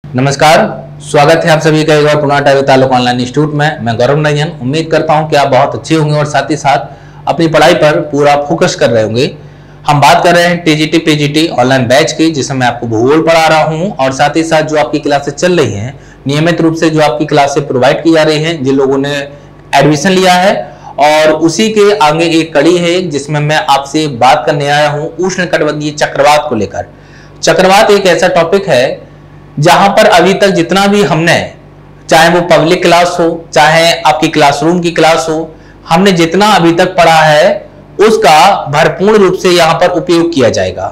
नमस्कार, स्वागत है आप सभी का एक बार पुनः टाइगर तालुक ऑनलाइन इंस्टीट्यूट में। मैं गौरव नयन उम्मीद करता हूं कि आप बहुत अच्छे होंगे और साथ ही साथ अपनी पढ़ाई पर पूरा फोकस कर रहे होंगे। हम बात कर रहे हैं टीजीटी पीजीटी ऑनलाइन बैच की, जिसमें मैं आपको भूगोल पढ़ा रहा हूं और साथ ही साथ जो आपकी क्लासेस चल रही हैं नियमित रूप से जो आपकी क्लासेस प्रोवाइड की जा रही हैं जिन लोगों ने एडमिशन लिया है, और उसी के आगे एक कड़ी है जिसमें मैं आपसे बात करने आया हूं उष्णकटिबंधीय चक्रवात को लेकर। चक्रवात एक ऐसा टॉपिक है जहां पर अभी तक जितना भी हमने, चाहे वो पब्लिक क्लास हो चाहे आपकी क्लासरूम की क्लास हो, हमने जितना अभी तक पढ़ा है उसका भरपूर्ण रूप से यहां पर उपयोग किया जाएगा,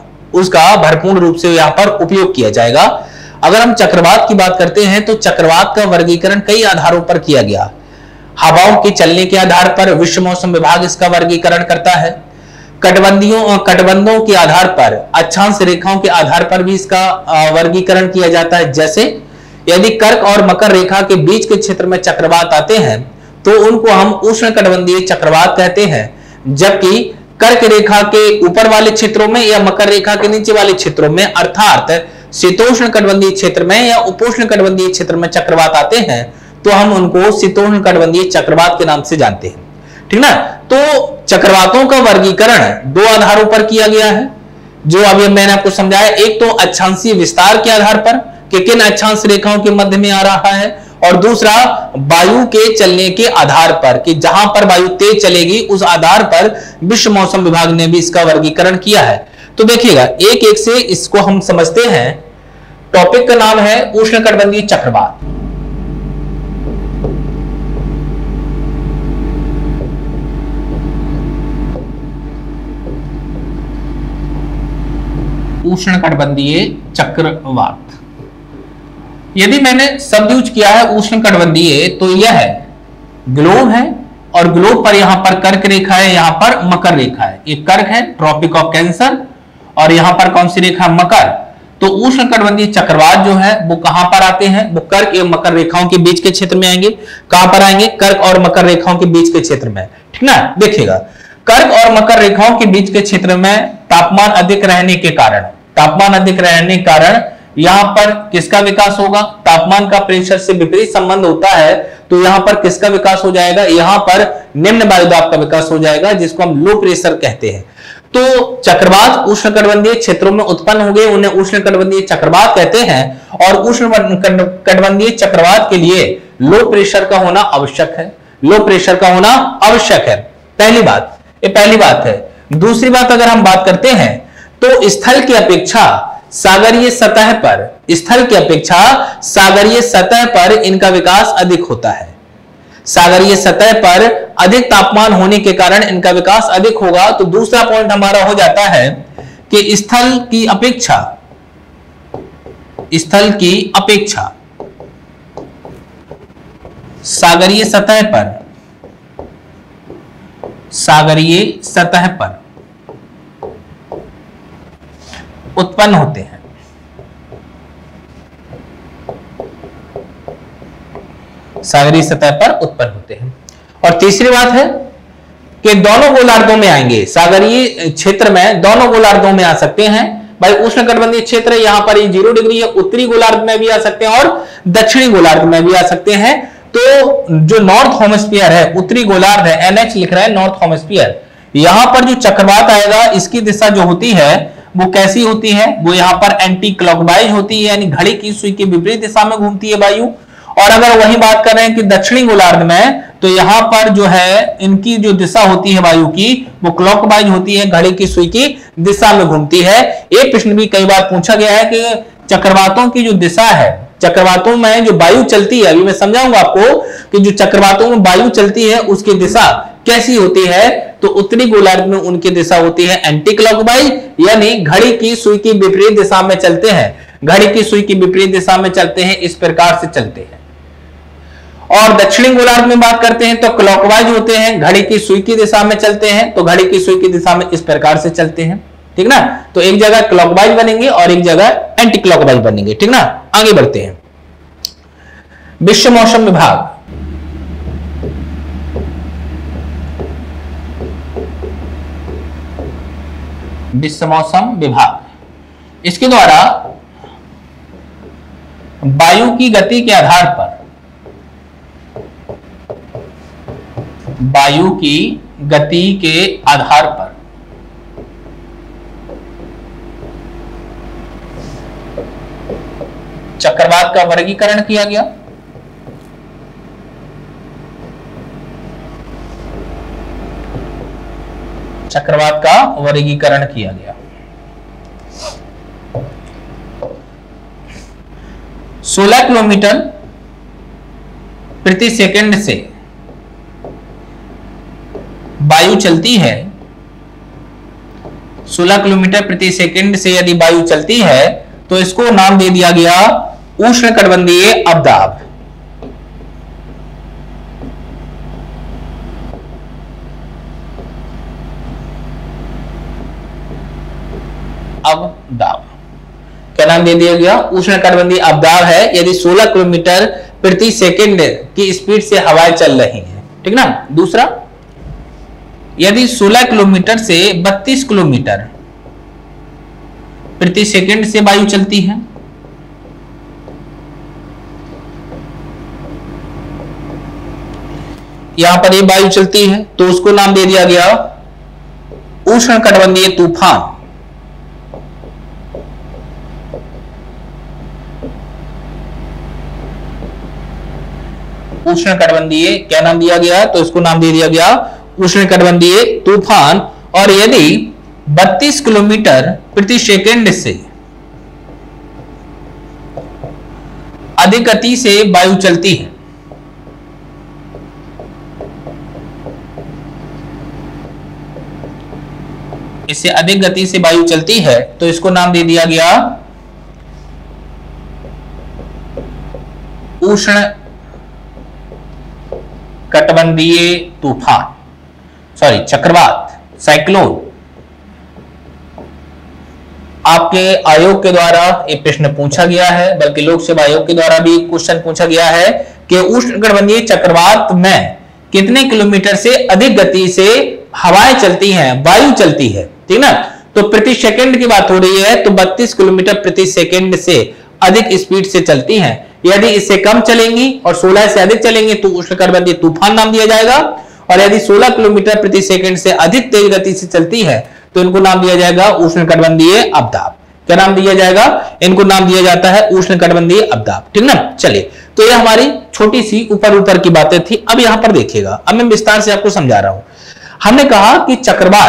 अगर हम चक्रवात की बात करते हैं तो चक्रवात का वर्गीकरण कई आधारों पर किया गया। हवाओं के चलने के आधार पर विश्व मौसम विभाग इसका वर्गीकरण करता है। कटबंधों के आधार पर, अक्षांश रेखाओं के आधार पर भी इसका वर्गीकरण किया जाता है। जैसे यदि कर्क और मकर रेखा के बीच के क्षेत्र में चक्रवात आते हैं तो उनको हम उष्णकटिबंधीय चक्रवात कहते हैं, जबकि कर्क रेखा के ऊपर वाले क्षेत्रों में या मकर रेखा के नीचे वाले क्षेत्रों में अर्थात शीतोष्णकटिबंधीय क्षेत्र में या उपोष्णकटिबंधीय क्षेत्र में चक्रवात आते हैं तो हम उनको शीतोष्णकटिबंधीय चक्रवात के नाम से जानते हैं। ठीक ना। तो चक्रवातों का वर्गीकरण दो आधारों पर किया गया है, जो अभी मैंने आपको समझाया। एक तो अक्षांशीय विस्तार के आधार पर कि किन अक्षांश रेखाओं के मध्य में आ रहा है, और दूसरा वायु के चलने के आधार पर कि जहां पर वायु तेज चलेगी उस आधार पर विश्व मौसम विभाग ने भी इसका वर्गीकरण किया है। तो देखिएगा एक एक से इसको हम समझते हैं। टॉपिक का नाम है उष्णकटिबंधीय चक्रवात। उष्णकटिबंधीय चक्रवात। यदि मैंने शब्द यूज किया है उष्णकटिबंधीय तो यह है ग्लोब है, और ग्लोब पर यहां पर कर्क रेखा है, यहां पर मकर रेखा है। एक कर्क है ट्रॉपिक ऑफ कैंसर, और यहां पर कौन सी रेखा, मकर। तो उष्णकटिबंधीय चक्रवात जो है वो कहां पर आते हैं, वो कर्क एवं मकर रेखाओं के बीच के क्षेत्र में आएंगे। कहां पर आएंगे, कर्क और मकर रेखाओं के बीच के क्षेत्र में। ठीक ना। देखिएगा कर्क और मकर रेखाओं के बीच के क्षेत्र में तापमान अधिक रहने के कारण यहां पर किसका विकास होगा, तापमान का प्रेशर से विपरीत संबंध होता है तो यहां पर किसका विकास हो जाएगा, यहां पर निम्न वायुदाब का विकास हो जाएगा, जिसको हम लो प्रेशर कहते हैं। तो चक्रवात उष्णकटिबंधीय क्षेत्रों में उत्पन्न हो गए, उन्हें उष्णकटिबंधीय चक्रवात कहते हैं। और उष्णकटिबंधीय चक्रवात के लिए लो प्रेशर का होना आवश्यक है। पहली बात है। दूसरी बात अगर हम बात करते हैं तो स्थल की अपेक्षा सागरीय सतह पर इनका विकास अधिक होता है। सागरीय सतह पर अधिक तापमान होने के कारण इनका विकास अधिक होगा। तो दूसरा पॉइंट हमारा हो जाता है कि स्थल की अपेक्षा सागरीय सतह पर उत्पन्न होते हैं। सागरीय सतह पर उत्पन्न होते हैं। और तीसरी बात है कि दोनों गोलार्धों में आएंगे। सागरीय क्षेत्र में दोनों गोलार्धों में आ सकते हैं। भाई उष्णकटिबंधीय क्षेत्र यहां पर 0 डिग्री है, उत्तरी गोलार्ध में भी आ सकते हैं और दक्षिणी गोलार्ध में भी आ सकते हैं। तो जो नॉर्थ हेमिस्फीयर है, उत्तरी गोलार्ध है, NH लिख रहा है नॉर्थ हेमिस्फीयर, यहां पर जो चक्रवात आएगा इसकी दिशा जो होती है वो कैसी होती है, वो यहाँ पर एंटी क्लॉकवाइज होती है, यानी घड़ी की सुई के विपरीत दिशा में घूमती है वायु। और अगर वही बात कर रहे हैं कि दक्षिणी गोलार्ध में, तो यहाँ पर जो है इनकी जो दिशा होती है वायु की वो क्लॉकवाइज होती है, घड़ी की सुई की दिशा में घूमती है। एक प्रश्न भी कई बार पूछा गया है कि चक्रवातों की जो दिशा है, चक्रवातों में जो वायु चलती है, अभी मैं समझाऊंगा आपको कि जो चक्रवातों में वायु चलती है उसकी दिशा कैसी होती है। तो उत्तरी गोलार्ध में उनकी दिशा होती है एंटी क्लॉकवाइज, यानी घड़ी की सुई की विपरीत दिशा में चलते हैं, इस प्रकार से चलते हैं। और दक्षिणी गोलार्ध में बात करते हैं तो क्लॉकवाइज होते हैं, घड़ी की सुई की दिशा में चलते हैं, तो घड़ी की सुई की दिशा में इस प्रकार से चलते हैं। ठीक ना। तो एक जगह क्लॉकवाइज बनेंगे और एक जगह एंटी क्लॉकवाइज बनेंगे। ठीक ना। आगे बढ़ते हैं। विश्व मौसम विभाग विश्व मौसम विभाग इसके द्वारा वायु की गति के आधार पर, वायु की गति के आधार पर चक्रवात का वर्गीकरण किया गया। चक्रवात का वर्गीकरण किया गया। 16 किलोमीटर प्रति सेकंड से वायु चलती है, 16 किलोमीटर प्रति सेकंड से यदि वायु चलती है तो इसको नाम दे दिया गया उष्णकटिबंधीय अवदाब। अवदाब क्या नाम दे दिया गया? उष्णकटिबंधीय अवदाब है यदि 16 किलोमीटर प्रति सेकंड की स्पीड से हवाएं चल रही हैं, ठीक ना। दूसरा, यदि 16 किलोमीटर से 32 किलोमीटर प्रति सेकंड से वायु चलती है, यहां पर ये वायु चलती है तो उसको नाम दे दिया गया उष्णकटिबंधीय तूफान। उष्णकटिबंधीय क्या नाम दिया गया? तो इसको नाम दे दिया गया उष्णकटिबंधीय तूफान। और यदि 32 किलोमीटर प्रति सेकंड से अधिक गति से वायु चलती है, इससे अधिक गति से वायु चलती है तो इसको नाम दे दिया गया उष्णकटिबंधीय तूफान, सॉरी चक्रवात, साइक्लोन। आपके आयोग के द्वारा एक प्रश्न पूछा गया है, बल्कि लोक सेवा आयोग के द्वारा भी क्वेश्चन पूछा गया है कि उष्णकटिबंधीय चक्रवात में कितने किलोमीटर से अधिक गति से हवाएं चलती हैं, वायु चलती है, ठीक ना। तो प्रति सेकंड की बात हो रही है तो 32 किलोमीटर प्रति सेकंड से अधिक स्पीड से चलती हैं। यदि इससे कम चलेंगी और 16 से अधिक चलेंगे तो उष्णकटिबंधीय तूफान नाम दिया जाएगा। और यदि 16 किलोमीटर प्रति सेकंड से अधिक तेज गति से चलती है तो इनको नाम दिया जाएगा उष्णकटिबंधीय अवदाब। क्या नाम दिया जाएगा? इनको नाम दिया जाता है उष्णकटिबंधीय अवदाब, ठीक ना। चलिए, तो ये हमारी छोटी सी ऊपर की बातें थी। अब यहां पर देखिएगा, अब मैं विस्तार से आपको समझा रहा हूं। हमने कहा कि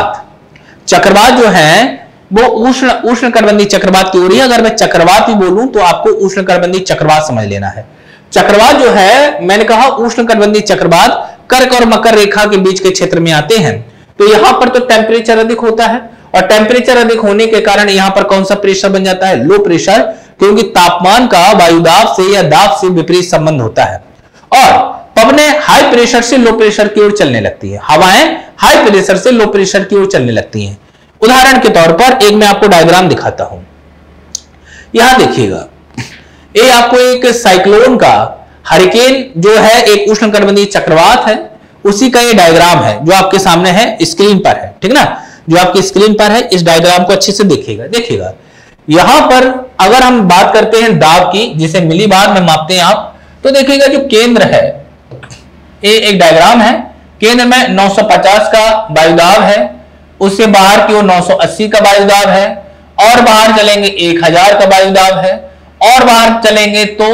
चक्रवात जो है वो उष्णकटिबंधीय चक्रवात की ओर ही, अगर मैं चक्रवात भी बोलूं तो आपको उष्णकटिबंधीय चक्रवात समझ लेना है। चक्रवात जो है, मैंने कहा उष्णकटिबंधीय चक्रवात कर्क और मकर रेखा के बीच के क्षेत्र में आते हैं। तो यहां पर तो टेम्परेचर अधिक होता है और टेम्परेचर अधिक होने के कारण यहां पर कौन सा प्रेशर बन जाता है? लो प्रेशर, क्योंकि तापमान का वायुदाब से या दाब से विपरीत संबंध होता है। और पवनें हाई प्रेशर से लो प्रेशर की ओर चलने लगती है, हवाएं हाई प्रेशर से लो प्रेशर की ओर चलने लगती हैं। उदाहरण के तौर पर एक मैं आपको डायग्राम दिखाता हूं। यहां देखिएगा, ये आपको एक साइक्लोन का, हरिकेन जो है एक उष्णकटिबंधीय चक्रवात है, उसी का ये डायग्राम है जो आपके सामने है, स्क्रीन पर है, ठीक ना। जो आपकी स्क्रीन पर है, इस डायग्राम को अच्छे से देखिएगा। यहां पर अगर हम बात करते हैं दाब की, जिसे मिलीबार में मापते हैं आप, तो देखिएगा जो केंद्र है, ये एक डायग्राम है। केंद्र में 950 का वायुदाब है, उससे बाहर की ओर 980 का वायुदाब है, और बाहर चलेंगे 1000 का वायुदाब है, और बाहर चलेंगे तो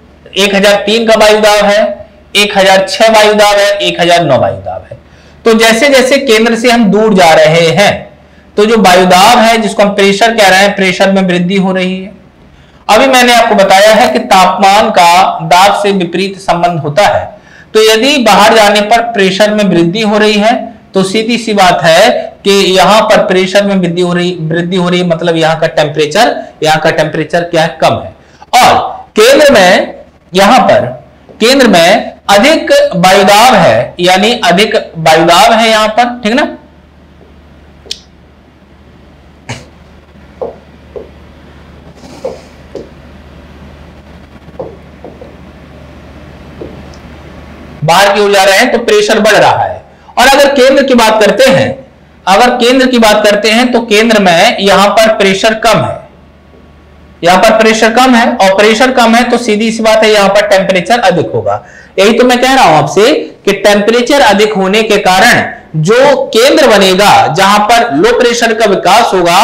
1003 का वायुदाब है, 1006 वायुदाब है, 1009 वायुदाब है। तो जैसे जैसे केंद्र से हम दूर जा रहे हैं तो जो वायुदाब है, जिसको हम प्रेशर कह रहे हैं, प्रेशर में वृद्धि हो रही है। अभी मैंने आपको बताया है कि तापमान का दाब से विपरीत संबंध होता है। तो यदि बाहर जाने पर प्रेशर में वृद्धि हो रही है तो सीधी सी बात है कि यहां पर प्रेशर में वृद्धि हो रही मतलब यहां का टेम्परेचर क्या है? कम है। और केंद्र में, यहां पर केंद्र में अधिक वायुदाब है, यानी अधिक वायुदाब है यहां पर, ठीक ना। बाहर की ओर जा रहे हैं तो प्रेशर बढ़ रहा है। और अगर केंद्र की बात करते हैं तो केंद्र में यहां पर प्रेशर कम है, यहाँ पर प्रेशर कम है, और प्रेशर कम है तो सीधी सी बात है यहाँ पर टेम्परेचर अधिक होगा। यही तो मैं कह रहा हूं आपसे कि टेम्परेचर अधिक होने के कारण जो केंद्र बनेगा जहां पर लो प्रेशर का विकास होगा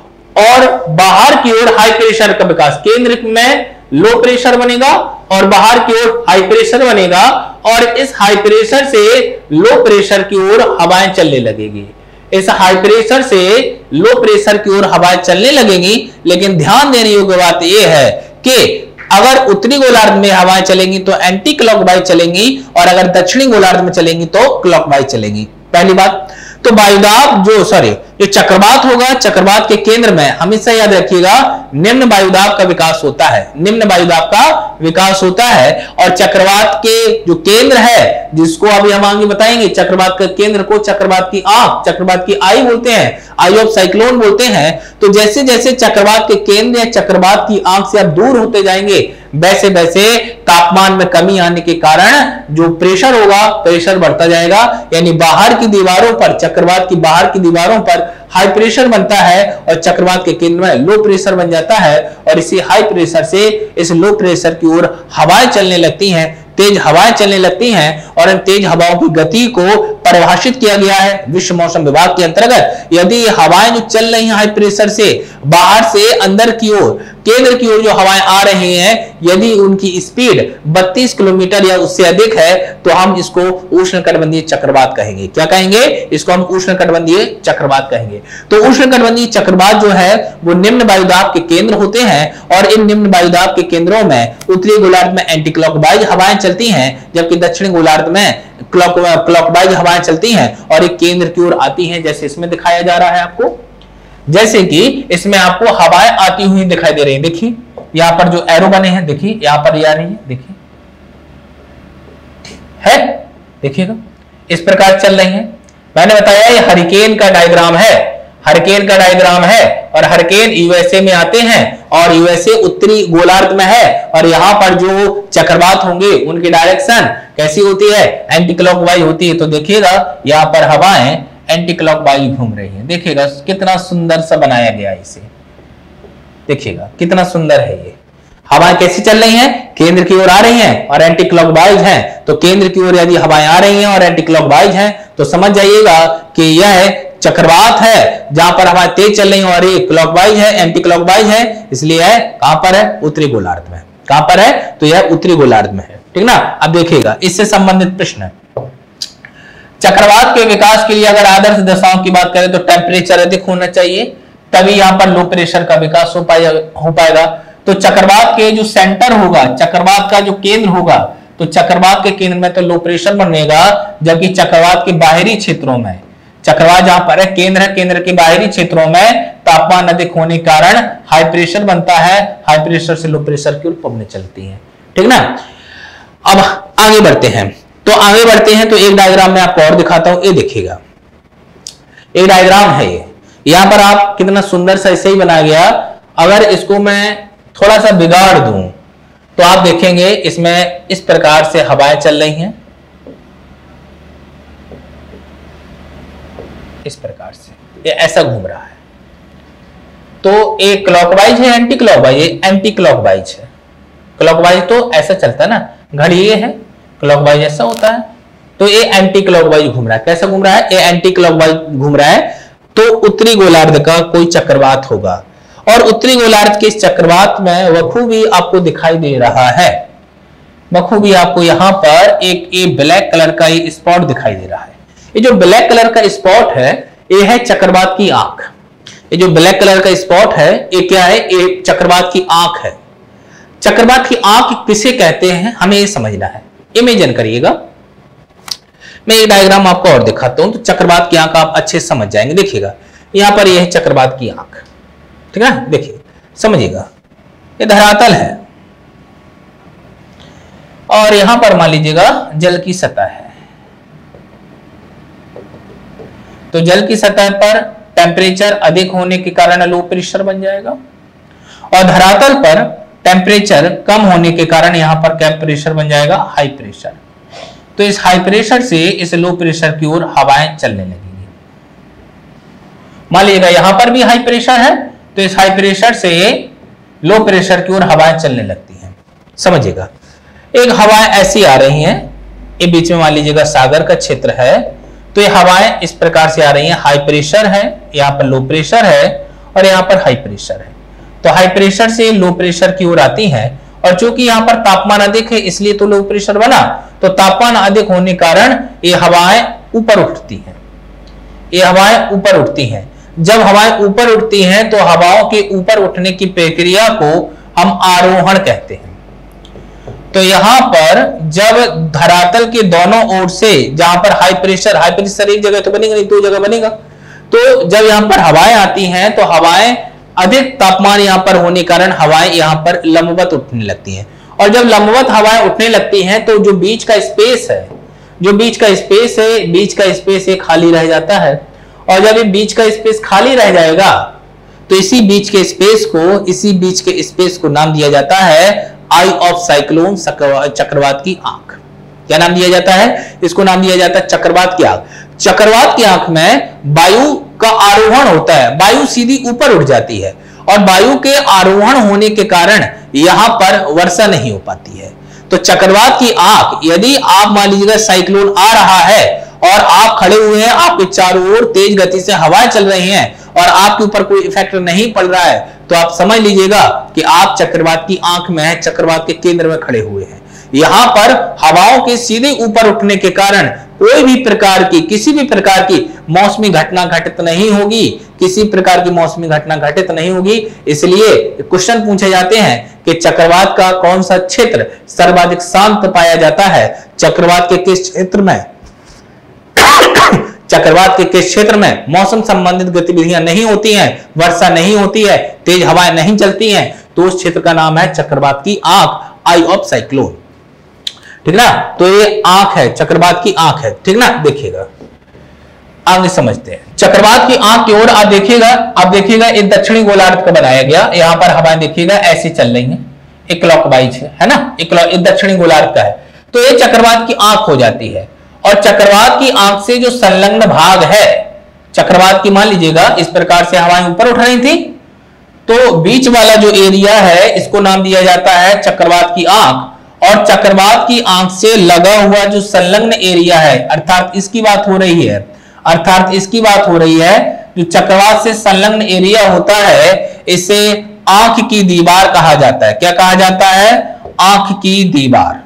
और बाहर की ओर हाई प्रेशर का विकास, केंद्र में लो प्रेशर बनेगा और बाहर की ओर हाई प्रेशर बनेगा, और इस हाई प्रेशर से लो प्रेशर की ओर हवाएं चलने लगेगी। इस हाई प्रेशर से लो प्रेशर की ओर हवाएं चलने लगेंगी। लेकिन ध्यान देने योग्य बात यह है कि अगर उत्तरी गोलार्ध में हवाएं चलेंगी तो एंटी क्लॉकवाइज चलेंगी, और अगर दक्षिणी गोलार्ध में चलेंगी तो क्लॉकवाइज चलेंगी। पहली बात तो वायुदाब जो चक्रवात होगा, चक्रवात के केंद्र में हमेशा याद रखिएगा निम्न वायुदाब का विकास होता है, निम्न वायुदाब का विकास होता है। और चक्रवात के जो केंद्र है, जिसको अभी हम आगे बताएंगे, चक्रवात के केंद्र को चक्रवात की आंख, चक्रवात की आई बोलते हैं, आई ऑफ साइक्लोन बोलते हैं। तो जैसे जैसे चक्रवात के केंद्र या चक्रवात की आंख से आप दूर होते जाएंगे, वैसे वैसे तापमान में कमी आने के कारण जो प्रेशर होगा, प्रेशर बढ़ता जाएगा। यानी बाहर की दीवारों पर, चक्रवात की बाहर की दीवारों पर हाई प्रेशर बनता है और चक्रवात के केंद्र में लो प्रेशर बन जाता है, और इसी हाई प्रेशर से इस लो प्रेशर की ओर हवाएं चलने लगती हैं, तेज हवाएं चलने लगती हैं। और इन तेज हवाओं की गति को परिभाषित किया गया है विश्व मौसम विभाग के अंतर्गत। यदि हवाएं जो चल रही हैं हाई प्रेशर से बाहर से अंदर की ओर, केंद्र की ओर जो हवाएं आ रही हैं, यदि उनकी स्पीड 32 किलोमीटर या उससे अधिक है तो हम इसको उष्णकटिबंधीय चक्रवात कहेंगे। क्या कहेंगे? इसको हम उष्णकटिबंधीय चक्रवात कहेंगे। तो उष्णकटिबंधीय चक्रवात जो है वो निम्न वायुदाब के केंद्र होते हैं, और इन निम्न वायुदाब के केंद्रों में उत्तरी गोलार्ध में एंटी क्लॉकवाइज हवाएं चलती हैं, जबकि दक्षिणी गोलार्ध में क्लॉकवाइज हवाएं चलती हैं और एक केंद्र की ओर आती हैं, जैसे इसमें दिखाया जा रहा है आपको। जैसे कि इसमें आपको हवाएं आती हुई दिखाई दे रही हैं। देखिए यहां पर जो एरो बने हैं, देखिए यहां पर आ रही है, देखिए है, देखिएगा इस प्रकार चल रही हैं। मैंने बताया ये हरिकेन का डायग्राम है, हरिकेन का डायग्राम है, और हरिकेन यूएसए में आते हैं, और यूएसए उत्तरी गोलार्ध में है। और यहां पर जो चक्रवात होंगे उनकी डायरेक्शन कैसी होती है? एंटी क्लॉकवाइज होती है। तो देखिएगा यहां पर हवाएं एंटी क्लॉकवाइज घूम रही हैं। देखिएगा कितना सुंदर सा बनाया गया इसे, देखिएगा कितना सुंदर है ये। हवाएं कैसी चल रही हैं? केंद्र की ओर आ रही हैं और एंटी क्लॉकवाइज हैं। तो केंद्र की ओर यदि हवाएं आ रही हैं और एंटी क्लॉकवाइज हैं तो समझ जाइएगा कि यह चक्रवात है जहां पर हवाएं तेज चल रही हैं, और ये क्लॉकवाइज है, एंटी क्लॉकवाइज है, इसलिए है कहां पर है? उत्तरी गोलार्ध में। कहां पर है? तो यह उत्तरी गोलार्ध में है, ठीक ना। अब देखिएगा इससे संबंधित प्रश्न है। चक्रवात के विकास के लिए अगर आदर्श दशाओं की बात करें तो टेम्परेचर अधिक होना चाहिए, तभी यहां पर लो प्रेशर का विकास हो पाएगा। तो चक्रवात के जो सेंटर होगा, चक्रवात का जो केंद्र होगा, तो चक्रवात के केंद्र में तो लो प्रेशर बनेगा, जबकि चक्रवात के बाहरी क्षेत्रों में, चक्रवात जहां पर है केंद्र है, केंद्र के बाहरी क्षेत्रों में तापमान अधिक होने के कारण हाई प्रेशर बनता है, हाई प्रेशर से लो प्रेशर की ओर पवनें चलती हैं, ठीक ना। अब आगे बढ़ते हैं, तो आगे बढ़ते हैं तो एक डायग्राम में आपको और दिखाता हूं, ये देखिएगा एक डायग्राम है ये, यहां पर आप कितना सुंदर सा ऐसे ही बनाया गया। अगर इसको मैं थोड़ा सा बिगाड़ दूं तो आप देखेंगे इसमें इस प्रकार से हवाएं चल रही हैं, इस प्रकार से ये ऐसा घूम रहा है। तो एक क्लॉकवाइज है, एंटी क्लॉकवाइज, एंटी क्लॉकवाइज है। क्लॉकवाइज तो ऐसा चलता है ना, घड़ी ये है, क्लॉकवाइज ऐसा होता है, तो ये एंटी क्लॉकवाइज घूम रहा है। कैसा घूम रहा है? ये एंटी क्लॉकवाइज घूम रहा है। तो उत्तरी गोलार्ध का कोई चक्रवात होगा, और उत्तरी गोलार्ध के इस चक्रवात में बखूबी आपको दिखाई दे रहा है, बखूबी आपको यहां पर एक ब्लैक कलर का एक स्पॉट दिखाई दे रहा है। ये जो ब्लैक कलर का स्पॉट है ये है चक्रवात की आंख। ये जो ब्लैक कलर का स्पॉट है ये क्या है? ये चक्रवात की आंख है। चक्रवात की आंख किसे कहते हैं हमें ये समझना है। इमेजिन करिएगा, मैं एक डायग्राम आपको और दिखाता हूं तो चक्रवात की आंख आप अच्छे से समझ जाएंगे। देखिएगा यहां पर यह है चक्रवात की आंख, ठीक है, देखिए समझिएगा ये धरातल है, और यहां पर मान लीजिएगा जल की सतह है। तो जल की सतह पर टेम्परेचर अधिक होने के कारण लो प्रेशर बन जाएगा, और धरातल पर टेम्परेचर कम होने के कारण यहां पर क्या प्रेशर बन जाएगा? High pressure. तो इस हाई प्रेशर से इस लो प्रेशर की ओर हवाएं चलने लगेंगी। मान लीजिएगा यहां पर भी हाई प्रेशर है, तो इस हाई प्रेशर से लो प्रेशर की ओर हवाएं चलने लगती हैं। समझिएगा, एक हवाएं ऐसी आ रही हैं, ये बीच में मान लीजिएगा सागर का क्षेत्र है, तो ये हवाएं इस प्रकार से आ रही हैं, हाई प्रेशर है, यहाँ पर लो प्रेशर है और यहाँ पर हाई प्रेशर है। तो हाई प्रेशर से लो प्रेशर की ओर आती हैं और चूंकि यहाँ पर तापमान अधिक है इसलिए तो लो प्रेशर बना, तो तापमान अधिक होने के कारण ये हवाएं ऊपर उठती हैं, ये हवाएं ऊपर उठती हैं। जब हवाएं ऊपर उठती हैं तो हवाओं के ऊपर उठने की प्रक्रिया को हम आरोहण कहते हैं। तो यहां पर जब धरातल के दोनों ओर से, जहां पर हाई प्रेशर एक जगह तो बनेगा नहीं, दो जगह बनेगा, तो जब यहां पर हवाएं आती हैं तो हवाएं अधिक तापमान यहां पर होने के कारण हवाएं यहां पर लंबवत उठने लगती हैं। और जब लंबवत हवाएं उठने लगती हैं तो जो बीच का स्पेस है, बीच का स्पेस ये खाली रह जाता है। और जब ये बीच का स्पेस खाली रह जाएगा तो इसी बीच के स्पेस को नाम दिया जाता है आई ऑफ साइक्लोन, चक्रवात की आंख। क्या नाम दिया जाता है? इसको नाम दिया जाता है चक्रवात की आंख। चक्रवात की आंख में वायु का आरोहण होता है, वायु सीधी ऊपर उठ जाती है और वायु के आरोहण होने के कारण यहां पर वर्षा नहीं हो पाती है। तो चक्रवात की आंख, यदि आप मान लीजिएगा साइक्लोन आ रहा है और आप खड़े हुए हैं, आपके चारों ओर तेज गति से हवाएं चल रही हैं और आपके ऊपर कोई इफेक्ट नहीं पड़ रहा है, तो आप समझ लीजिएगा कि आप चक्रवात की आंख में है, चक्रवात के केंद्र में खड़े हुए हैं। यहां पर हवाओं के सीधे ऊपर उठने के कारण कोई भी प्रकार की, किसी भी प्रकार की मौसमी घटना घटित नहीं होगी, किसी प्रकार की मौसमी घटना घटित नहीं होगी। इसलिए क्वेश्चन पूछे जाते हैं कि चक्रवात का कौन सा क्षेत्र सर्वाधिक शांत पाया जाता है? चक्रवात के किस क्षेत्र में मौसम संबंधित गतिविधियां नहीं होती हैं, वर्षा नहीं होती है, तेज हवाएं नहीं चलती हैं, तो उस क्षेत्र का नाम है चक्रवात की आंख, आई ऑफ साइक्लोन। ठीक ना? तो ये आंख है, चक्रवात की आंख है। ठीक ना? देखिएगा, आगे समझते हैं। चक्रवात की आंख की ओर आप देखिएगा एक दक्षिणी गोलार्ध का बनाया गया, यहां पर हवाएं देखिएगा ऐसी चल रही हैं, एक क्लॉकवाइज है ना, एक दक्षिणी गोलार्ध का है। तो ये चक्रवात की आंख हो जाती है। और चक्रवात की आंख से जो संलग्न भाग है, चक्रवात की मान लीजिएगा इस प्रकार से हवाएं ऊपर उठ रही थी, तो बीच वाला जो एरिया है इसको नाम दिया जाता है चक्रवात की आंख। और चक्रवात की आंख से लगा हुआ जो संलग्न एरिया है, अर्थात इसकी बात हो रही है, जो चक्रवात से संलग्न एरिया होता है, इसे आंख की दीवार कहा जाता है। क्या कहा जाता है? आंख की दीवार,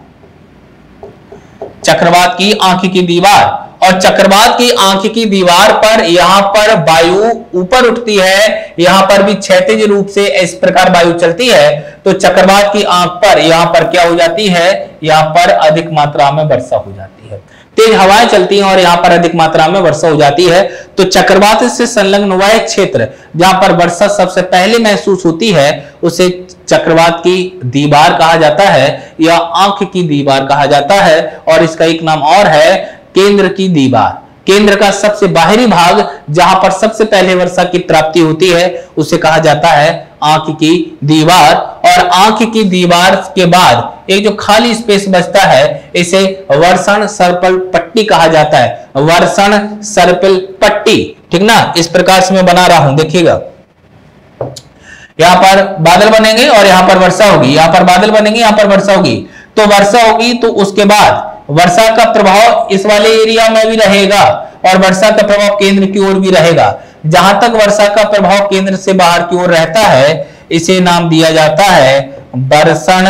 चक्रवात की आंख की दीवार। और चक्रवात की आंख की दीवार पर यहां पर वायु ऊपर उठती है, यहां पर भी क्षैतिज रूप से इस प्रकार वायु चलती है, तो चक्रवात की आंख पर यहां पर क्या हो जाती है? यहां पर अधिक मात्रा में वर्षा हो जाती है, तेज हवाएं चलती हैं और यहां पर अधिक मात्रा में वर्षा हो जाती है। तो चक्रवात से संलग्न वह क्षेत्र जहां पर वर्षा सबसे पहले महसूस होती है उसे चक्रवात की दीवार कहा जाता है या आंख की दीवार कहा जाता है। और इसका एक नाम और है केंद्र की दीवार। केंद्र का सबसे बाहरी भाग जहां पर सबसे पहले वर्षा की प्राप्ति होती है उसे कहा जाता है आंख की दीवार। और आंख की दीवार के बाद एक जो खाली स्पेस बचता है इसे वर्षण सर्पिल पट्टी कहा जाता है, वर्षण सर्पिल पट्टी। ठीक ना? इस प्रकार से मैं बना रहा हूं, देखिएगा, यहां पर बादल बनेंगे और यहां पर वर्षा होगी, यहां पर बादल बनेंगे, यहां पर वर्षा होगी। तो वर्षा होगी तो उसके बाद वर्षा का प्रभाव इस वाले एरिया में भी रहेगा और वर्षा का प्रभाव केंद्र की ओर भी रहेगा। जहां तक वर्षा का प्रभाव केंद्र से बाहर की ओर रहता है इसे नाम दिया जाता है वर्षण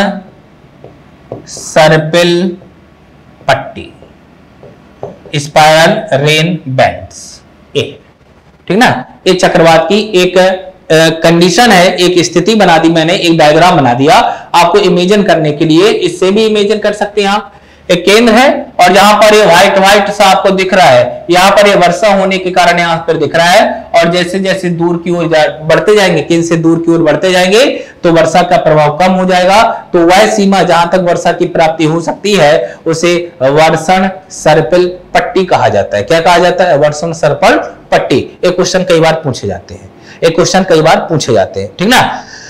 सर्पिल पट्टी, स्पाइरल रेन बैंड्स। ठीक ना? ये चक्रवात की एक कंडीशन है, एक स्थिति बना दी मैंने, एक डायग्राम बना दिया आपको इमेजिन करने के लिए। इससे भी इमेजिन कर सकते हैं आप। एक केंद्र है और जहां पर ये व्हाइट सा आपको दिख रहा है, यहां पर ये वर्षा होने के कारण यहां पर दिख रहा है। और जैसे जैसे दूर की ओर बढ़ते जाएंगे, केंद्र से दूर की ओर बढ़ते जाएंगे तो वर्षा का प्रभाव कम हो जाएगा। तो वह सीमा जहां तक वर्षा की प्राप्ति हो सकती है उसे वर्षण सर्पिल पट्टी कहा जाता है। क्या कहा जाता है? वर्षण सर्पिल पट्टी। एक क्वेश्चन कई बार पूछे जाते हैं, ठीक ना?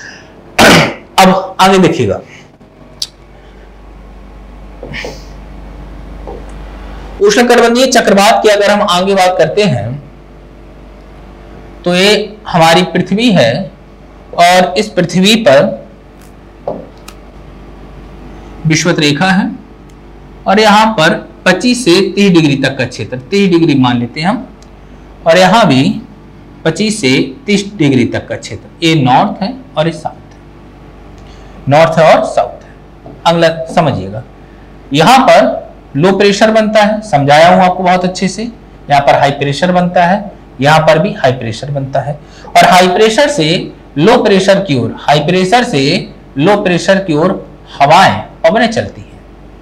अब आगे देखिएगा, उष्णकटिबंधीय चक्रवात की अगर हम आगे बात करते हैं तो ये हमारी पृथ्वी है और इस पृथ्वी पर विषुवत रेखा है और यहाँ पर 25 से 30 डिग्री तक का क्षेत्र, 30 डिग्री मान लेते हैं हम, और यहाँ भी 25 से 30 डिग्री तक का क्षेत्र। ये नॉर्थ है और ये साउथ है, नॉर्थ है और साउथ है। अगला समझिएगा, यहाँ पर लो प्रेशर बनता है, समझाया हूं आपको बहुत अच्छे से। यहाँ पर हाई प्रेशर बनता है, यहाँ पर भी हाई प्रेशर बनता है, और हाई प्रेशर से लो प्रेशर की ओर, हाई प्रेशर से लो प्रेशर की ओर हवाएं पवनें चलती हैं।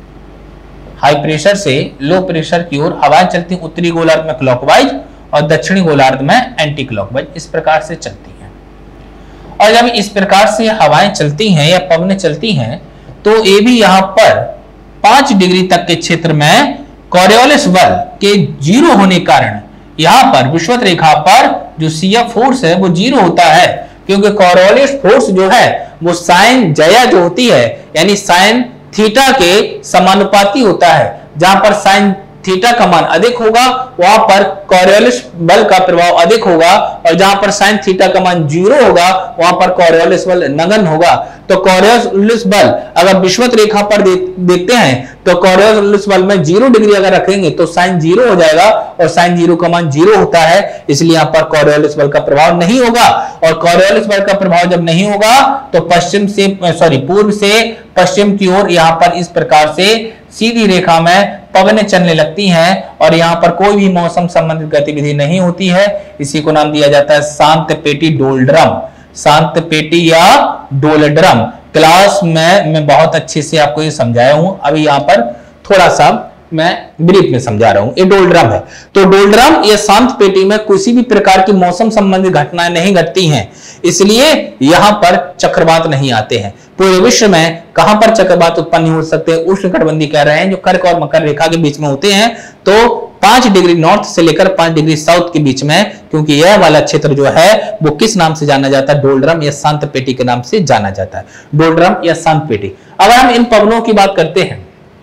हाई प्रेशर से लो प्रेशर की ओर हवाएं चलती हैं, उत्तरी गोलार्ध में क्लॉकवाइज और दक्षिणी गोलार्ध में एंटी क्लॉकवाइज, इस प्रकार से चलती हैं। और जब इस प्रकार से हवाएं चलती हैं या पवनें चलती हैं, तो ये भी यहाँ पर 5 डिग्री तक के क्षेत्र में कॉरियोलिस बल के 0 होने के कारण यहाँ पर विषुवत रेखा पर जो CF फोर्स है वो 0 होता है, क्योंकि कॉरियोलिस फोर्स जो है वो साइन जया जो होती है यानी साइन थीटा के समानुपाती होता है। जहां पर साइन थीटा का मान अधिक होगा वहां पर कॉरियोलिस बल का प्रभाव अधिक होगा, और जहां पर साइन थीटा का मान 0 होगा वहां पर कॉरियोलिस बल नगण्य होगा। तो कॉरियोलिस बल अगर विषुवत रेखा पर देखते हैं तो कॉरियोलिस बल में 0 डिग्री अगर रखेंगे तो साइन 0 हो जाएगा, और साइन 0 का मान 0 होता है, इसलिए यहाँ पर कॉरियोलिस बल का प्रभाव नहीं होगा। और कॉरियोलिस बल का प्रभाव जब नहीं होगा तो पूर्व से पश्चिम की ओर यहाँ पर इस प्रकार से सीधी रेखा में पवनें चलने लगती हैं, और यहाँ पर कोई भी मौसम संबंधित गतिविधि नहीं होती है। इसी को नाम दिया जाता है शांत पेटी डोलड्रम, शांत पेटी या डोलड्रम। क्लास में मैं बहुत अच्छे से आपको ये समझाया हूं, अभी यहाँ पर थोड़ा सा मैं ब्रीफ में समझा रहा हूं। ये डोलड्रम है, तो डोलड्रम या शांत पेटी में किसी भी प्रकार की मौसम संबंधित घटनाएं नहीं घटती हैं, इसलिए यहां पर चक्रवात नहीं आते हैं। पूरे विश्व में कहां पर चक्रवात उत्पन्न हो सकते हैं? उष्णकटिबंधीय कह रहे हैं जो कर्क और मकर रेखा के बीच में होते हैं, तो 5 डिग्री नॉर्थ से लेकर 5 डिग्री साउथ के बीच में, क्योंकि यह वाला क्षेत्र जो है वो किस नाम से जाना जाता है? डोलड्रम या शांत पेटी के नाम से जाना जाता है, डोलड्रम या शांत पेटी। अगर हम इन पवनों की बात करते हैं,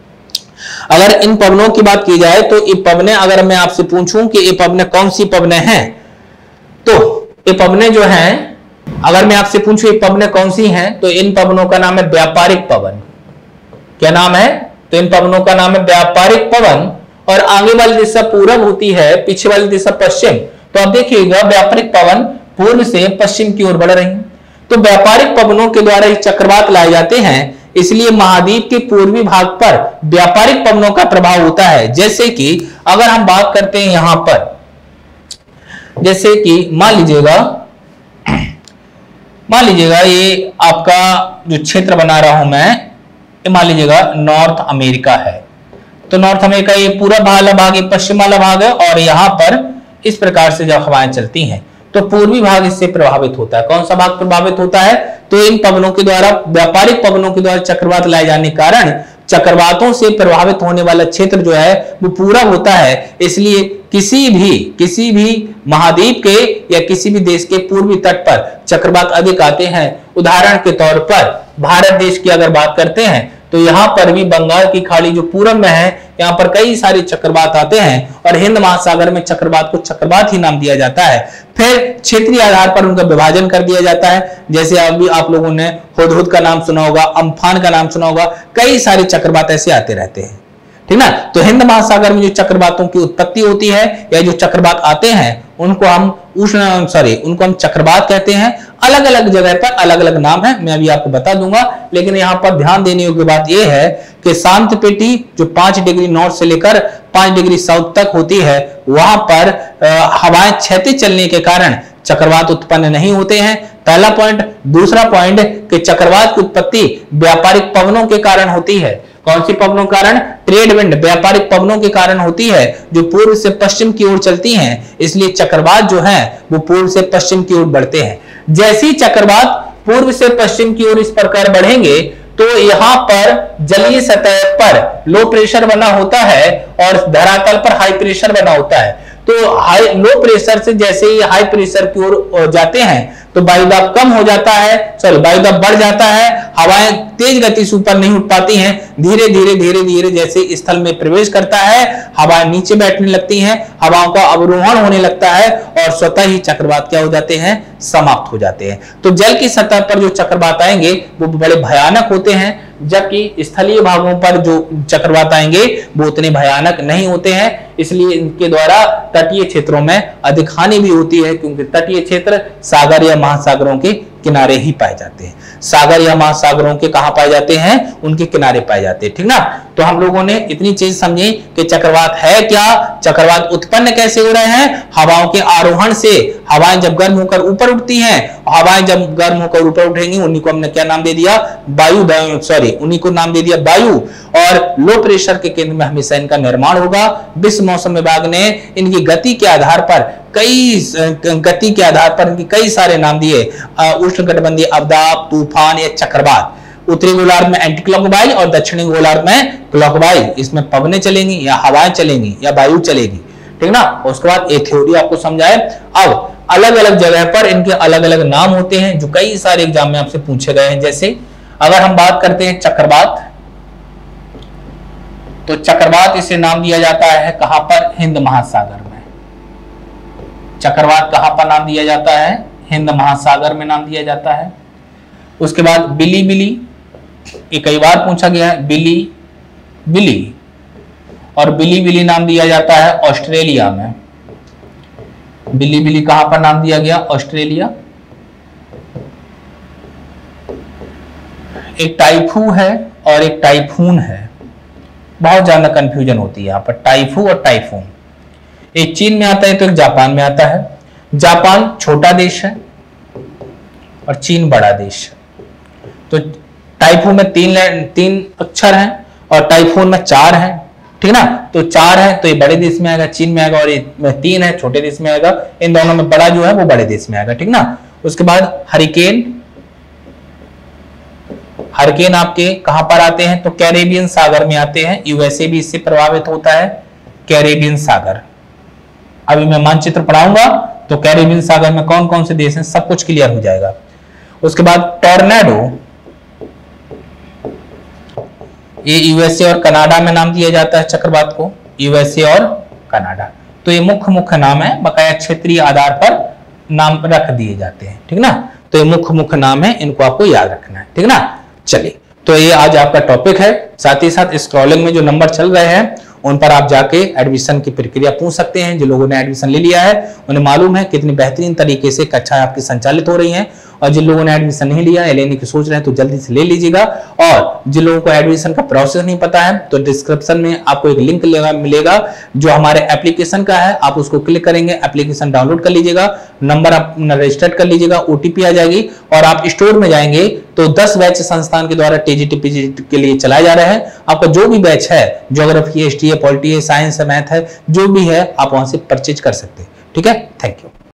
अगर इन पवनों की बात की जाए तो ये पवनें, अगर मैं आपसे पूछूं कि ये पवनें कौन सी पवनें हैं, तो ये पवनें जो हैं, अगर मैं आपसे पूछूं ये पवनें कौन सी हैं, तो इन पवनों का नाम है व्यापारिक पवन। क्या नाम है? तो इन पवनों का नाम है व्यापारिक पवन। और आगे वाली दिशा पूरब होती है, पीछे वाली दिशा पश्चिम। तो आप देखिएगा व्यापारिक पवन पूर्व से पश्चिम की ओर बढ़ रही है। तो व्यापारिक पवनों के द्वारा चक्रवात लाए जाते हैं, इसलिए महाद्वीप के पूर्वी भाग पर व्यापारिक पवनों का प्रभाव होता है। जैसे कि अगर हम बात करते हैं यहां पर, जैसे कि मान लीजिएगा ये आपका जो क्षेत्र बना रहा हूं मैं, ये मान लीजिएगा नॉर्थ अमेरिका है। तो नॉर्थ अमेरिका ये पूरा वाला भाग, ये पश्चिम वाला भाग है, और यहां पर इस प्रकार से जब हवाएं चलती हैं तो पूर्वी भाग इससे प्रभावित होता है। कौन सा भाग प्रभावित होता है? तो इन पवनों के द्वारा, व्यापारिक पवनों के द्वारा चक्रवात लाए जाने के कारण चक्रवातों से प्रभावित होने वाला क्षेत्र जो है वो पूरा होता है। इसलिए किसी भी महाद्वीप के या किसी भी देश के पूर्वी तट पर चक्रवात अधिक आते हैं। उदाहरण के तौर पर भारत देश की अगर बात करते हैं तो यहाँ पर भी बंगाल की खाड़ी जो पूरब में है, यहाँ पर कई सारे चक्रवात आते हैं, और हिंद महासागर में चक्रवात को चक्रवात ही नाम दिया जाता है। फिर क्षेत्रीय आधार पर उनका विभाजन कर दिया जाता है। जैसे अभी आप लोगों ने हुदहुद का नाम सुना होगा, अम्फान का नाम सुना होगा, कई सारे चक्रवात ऐसे आते रहते हैं, ठीक ना। तो हिंद महासागर में जो चक्रवातों की उत्पत्ति होती है या जो चक्रवात आते हैं उनको हम उनको हम चक्रवात कहते हैं। अलग अलग जगह पर अलग अलग नाम है, मैं अभी आपको बता दूंगा। लेकिन यहाँ पर ध्यान देने योग्य बात यह है कि शांत पेटी जो 5 डिग्री नॉर्थ से लेकर 5 डिग्री साउथ तक होती है, वहां पर हवाएं क्षैतिज चलने के कारण चक्रवात उत्पन्न नहीं होते हैं, पहला पॉइंट। दूसरा पॉइंट कि चक्रवात की उत्पत्ति व्यापारिक पवनों के कारण होती है। कौन सी पवनों के कारण? ट्रेड विंड, व्यापारिक पवनों के कारण होती है जो पूर्व से पश्चिम की ओर चलती हैं। इसलिए चक्रवात जो है वो पूर्व से पश्चिम की ओर बढ़ते हैं। जैसे ही चक्रवात पूर्व से पश्चिम की ओर इस प्रकार बढ़ेंगे तो यहाँ पर जलीय सतह पर लो प्रेशर बना होता है और धरातल पर हाई प्रेशर बना होता है। तो लो प्रेशर से जैसे ही हाई प्रेशर की ओर जाते हैं तो वायुदाब कम हो जाता है, वायुदाब बढ़ जाता है, हवाएं तेज गति से ऊपर नहीं उठ पाती हैं, धीरे धीरे जैसे स्थल में प्रवेश करता है, हवाएं नीचे बैठने लगती हैं, हवाओं का अवरोहण होने लगता है और स्वतः ही चक्रवात क्या हो जाते हैं, समाप्त हो जाते हैं। तो जल की सतह पर जो चक्रवात आएंगे वो बड़े भयानक होते हैं, जबकि स्थलीय भागों पर जो चक्रवात आएंगे वो उतने भयानक नहीं होते हैं। इसलिए इनके द्वारा तटीय क्षेत्रों में अधिक हानि भी होती है, क्योंकि तटीय क्षेत्र सागर या महासागरों के किनारे ही पाए जाते हैं। सागर या महासागरों के कहां पाए जाते हैं, उनके किनारे पाए जाते हैं, ठीक ना। तो हम लोगों ने इतनी चीज समझी कि चक्रवात है क्या, चक्रवात उत्पन्न कैसे हो रहे हैं, हवाओं के आरोहण से। हवाएं जब गर्म होकर ऊपर उठती हैं, हवाएं जब गर्म होकर ऊपर उठेंगी उन्हीं को हमने क्या नाम दे दिया, उन्हीं को नाम दे दिया वायु। और लो प्रेशर के केंद्र में हमेशा इनका निर्माण होगा। विश्व मौसम विभाग ने इनकी गति के आधार पर इनके कई सारे नाम दिए, उष्णकटिबंधीय अवदाब, तूफान या चक्रवात। उत्तरी गोलार्ध में एंटी क्लॉकवाइज और दक्षिणी गोलार्ध में क्लॉकवाइज, इसमें पवनें चलेंगी या हवाएं चलेंगी या वायु चलेगी, ठीक ना। उसके बाद एक थ्योरी आपको समझाए। अब अलग अलग जगह पर इनके अलग अलग नाम होते हैं जो कई सारे एग्जाम में आपसे पूछे गए हैं। जैसे अगर हम बात करते हैं चक्रवात, तो चक्रवात इसे नाम दिया जाता है कहां पर, हिंद महासागर में। चक्रवात कहां पर नाम दिया जाता है, हिंद महासागर में नाम दिया जाता है। उसके बाद बिली बिली, ये कई बार पूछा गया है, बिली बिली, और बिली बिली नाम दिया जाता है ऑस्ट्रेलिया में। बिली बिली कहां पर नाम दिया गया, ऑस्ट्रेलिया। एक टाइफू है और एक टाइफून है, बहुत ज्यादा कंफ्यूजन होती है यहाँ पर, टाइफू और टाइफून। एक चीन में आता है तो एक जापान में आता है। जापान छोटा देश है और चीन बड़ा देश है। तो टाइफू में तीन अक्षर हैं और टाइफून में 4 हैं, ठीक ना। तो 4 है तो ये बड़े देश में आएगा, चीन में आएगा, और ये में 3 है, छोटे देश में आएगा। इन दोनों में बड़ा जो है वो बड़े देश में आएगा, ठीक ना। उसके बाद हरिकेन, हरिकेन आपके कहां पर आते हैं, तो कैरेबियन सागर में आते हैं। यूएसए भी इससे प्रभावित होता है, कैरेबियन सागर। अभी मैं मानचित्र पढ़ाऊंगा तो कैरेबियन सागर में कौन कौन से देश हैं सब कुछ क्लियर हो जाएगा। उसके बाद टॉर्नेडो, ये यूएसए और कनाडा में नाम दिया जाता है चक्रवात को, यूएसए और कनाडा। तो ये मुख्य नाम है, बकाया क्षेत्रीय आधार पर नाम रख दिए जाते हैं, ठीक ना। तो ये मुख्य नाम है, इनको आपको याद रखना है, ठीक ना। चलिए, तो ये आज आपका टॉपिक है। साथ ही साथ स्क्रॉलिंग में जो नंबर चल रहे हैं उन पर आप जाके एडमिशन की प्रक्रिया पूछ सकते हैं। जिन लोगों ने एडमिशन ले लिया है उन्हें मालूम है कितनी बेहतरीन तरीके से कक्षाएं आपकी संचालित हो रही हैं, और जिन लोगों ने एडमिशन नहीं लिया है, लेने की सोच रहे हैं, तो जल्दी से ले लीजिएगा। और जिन लोगों को एडमिशन का प्रोसेस नहीं पता है तो डिस्क्रिप्शन में आपको एक लिंक मिलेगा जो हमारे एप्लीकेशन का है, आप उसको क्लिक करेंगे, एप्लीकेशन डाउनलोड कर लीजिएगा, नंबर अपना रजिस्टर्ड कर लीजिएगा, ओटीपी आ जाएगी, और आप स्टोर में जाएंगे तो 10 बैच संस्थान के द्वारा टीजीटी पीजीटी के लिए चलाए जा रहे हैं। आपका जो भी बैच है, ज्योग्राफी, हिस्ट्री है, पॉलिटी है, साइंस है, मैथ है, जो भी है, आप वहां से परचेज कर सकते हैं, ठीक है। Thank you.